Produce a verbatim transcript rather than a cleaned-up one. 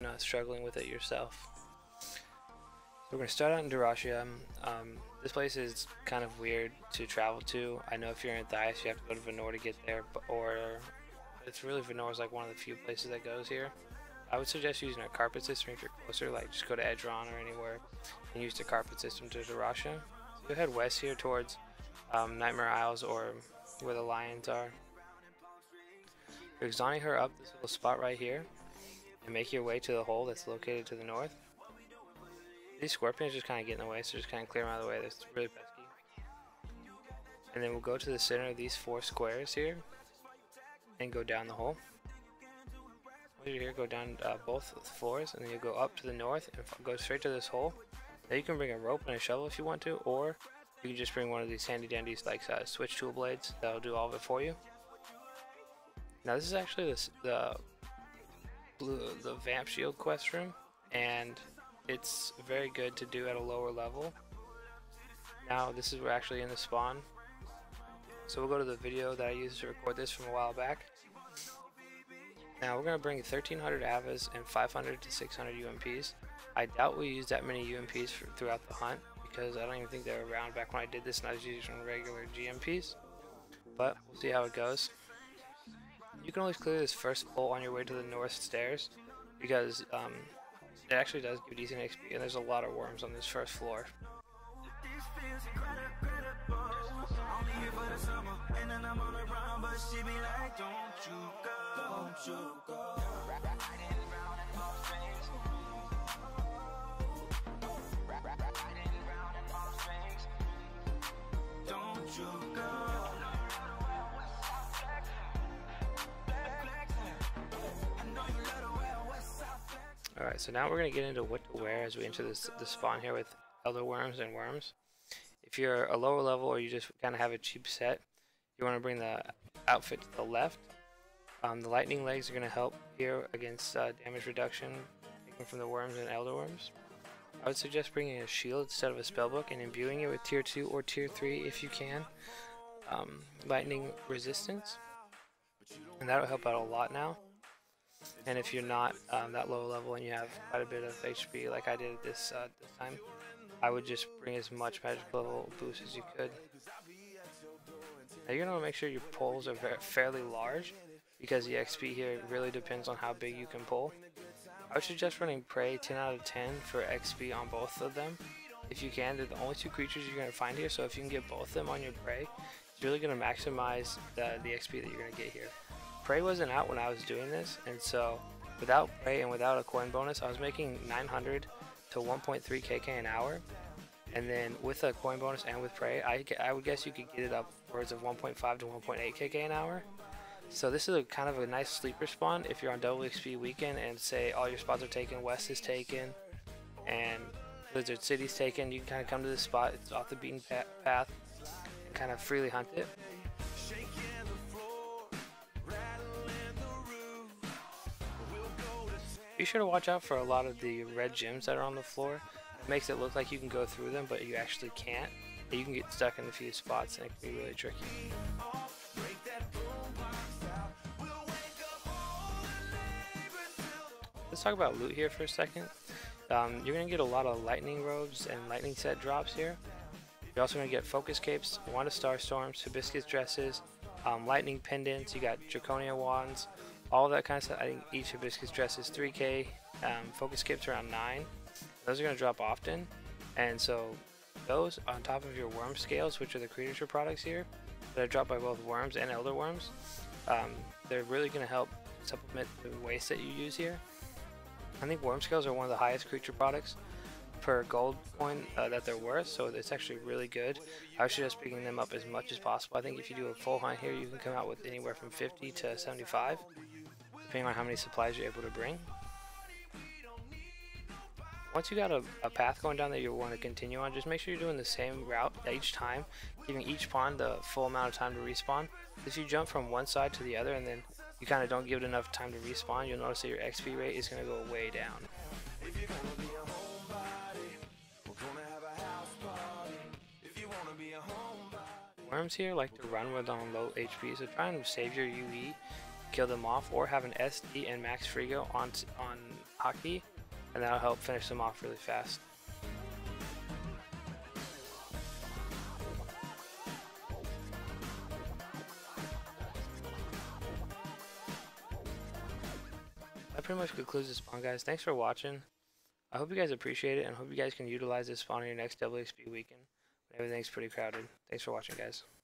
not struggling with it yourself. So we're going to start out in Dyrachia. Um, this place is kind of weird to travel to. I know if you're in Thias, you have to go to Venor to get there, but, or it's really Venor is like one of the few places that goes here. I would suggest using a carpet system if you're closer, like just go to Edron or anywhere and use the carpet system to Dyrachia. So go head west here towards um, Nightmare Isles, or where the lions are. You're exoning her up this little spot right here and make your way to the hole that's located to the north. These scorpions just kind of get in the way, so just kind of clear them out of the way. That's really pesky. And then we'll go to the center of these four squares here and go down the hole. Once you're here, go down uh, both floors, and then you go up to the north and go straight to this hole. Now you can bring a rope and a shovel if you want to, or you can just bring one of these handy dandies like uh, switch tool blades. That'll do all of it for you. Now this is actually the the, blue, the Vamp Shield quest room, and it's very good to do at a lower level. Now this is where actually in the spawn. So we'll go to the video that I used to record this from a while back. Now we're going to bring thirteen hundred A V As and five hundred to six hundred U M Ps. I doubt we used that many U M Ps for, throughout the hunt, because I don't even think they were around back when I did this and I was using regular G M Ps. But we'll see how it goes. You can always clear this first hole on your way to the north stairs, because um, it actually does give decent X P, and there's a lot of worms on this first floor. Alright, so now we're going to get into what to wear as we enter this the spawn here with elder worms and worms. If you're a lower level or you just kind of have a cheap set, you want to bring the outfit to the left. Um, the lightning legs are going to help here against uh, damage reduction taken from the worms and elder worms. I would suggest bringing a shield instead of a spellbook and imbuing it with tier two or tier three if you can. Um, lightning resistance, and that'll help out a lot now. And if you're not um, that low level and you have quite a bit of H P like I did this, uh, this time, I would just bring as much magic level boost as you could. Now you're going to want to make sure your pulls are very, fairly large, because the X P here really depends on how big you can pull. I would suggest running Prey ten out of ten for X P on both of them. If you can, they're the only two creatures you're going to find here, so if you can get both of them on your Prey, it's really going to maximize the, the X P that you're going to get here. Prey wasn't out when I was doing this, and so without Prey and without a coin bonus, I was making nine hundred to one point three K K an hour. And then with a coin bonus and with Prey, I, I would guess you could get it upwards of one point five to one point eight K K an hour. So this is a kind of a nice sleeper spawn if you're on double X P weekend and say all your spots are taken, West is taken, and Blizzard City's taken. You can kind of come to this spot, it's off the beaten path, and kind of freely hunt it. Be sure to watch out for a lot of the red gems that are on the floor. It makes it look like you can go through them, but you actually can't. You can get stuck in a few spots and it can be really tricky. Let's talk about loot here for a second. Um, you're going to get a lot of lightning robes and lightning set drops here. You're also going to get focus capes, Wand of Star Storms, hibiscus dresses, um, lightning pendants, you got Draconia wands, all of that kind of stuff. I think each hibiscus dress is three K, um, focus capes around nine. Those are going to drop often, and so those on top of your worm scales, which are the creature products here, that are dropped by both worms and elder worms, um, they're really going to help supplement the waste that you use here. I think worm scales are one of the highest creature products per gold coin uh, that they're worth, so it's actually really good. I would suggest picking them up as much as possible. I think if you do a full hunt here, you can come out with anywhere from fifty to seventy-five, depending on how many supplies you're able to bring. Once you got a, a path going down that you want to continue on, just make sure you're doing the same route each time, giving each pawn the full amount of time to respawn. If you jump from one side to the other and then you kind of don't give it enough time to respawn, you'll notice that your X P rate is going to go way down. Worms here like to run with on low H P, so try and save your U E kill them off, or have an S D and max Frigo on on hotkey, and that'll help finish them off really fast. That pretty much concludes the spawn, guys. Thanks for watching. I hope you guys appreciate it, and hope you guys can utilize this spawn in your next double X P weekend when everything's pretty crowded. Thanks for watching, guys.